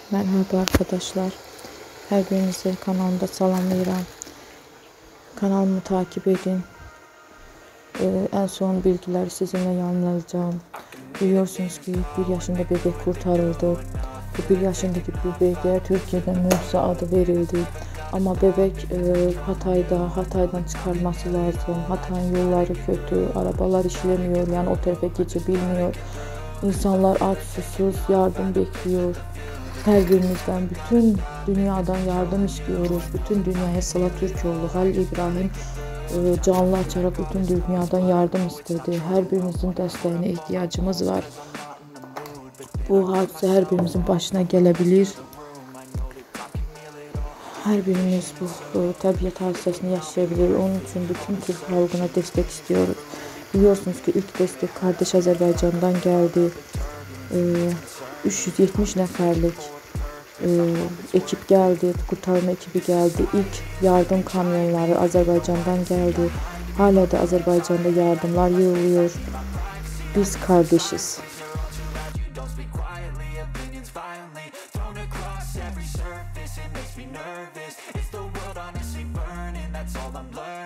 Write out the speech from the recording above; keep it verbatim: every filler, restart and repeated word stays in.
Merhaba arkadaşlar. Her birinizi kanalımda salamlayıram. Kanalımı takip edin. Ee, en son bilgileri sizinle yayınlayacağım. Biliyorsunuz ki bir yaşında bebek kurtarıldı. Bu bir yaşındaki bebeğe Türkiye'de Musa adı verildi. Ama bebek e, Hatay'da, Hatay'dan çıkarılması lazım. Hatay'ın yolları kötü, arabalar işlemiyor, yani o tarafa geçebilmiyor. İnsanlar aç, susuz, yardım bekliyor. Her birimizden, bütün dünyadan yardım istiyoruz. Bütün dünyaya Salat Türkoğlu, Halil İbrahim e, canlı açarak bütün dünyadan yardım istedi. Her birimizin desteğine ihtiyacımız var. Bu hadise her birimizin başına gelebilir. Her birimiz bu e, tabiat hadisesini yaşayabilir. Onun için bütün Türk halkına destek istiyoruz. Biliyorsunuz ki ilk destek kardeş Azerbaycan'dan geldi. E, üç yüz yetmiş neferlik e, ekip geldi, kurtarma ekibi geldi. İlk yardım kamyonları Azerbaycan'dan geldi. Hala da Azerbaycan'da yardımlar yığılıyor. Biz kardeşiz. Every surface, it makes me nervous. Is the world honestly burning? That's all I'm learning.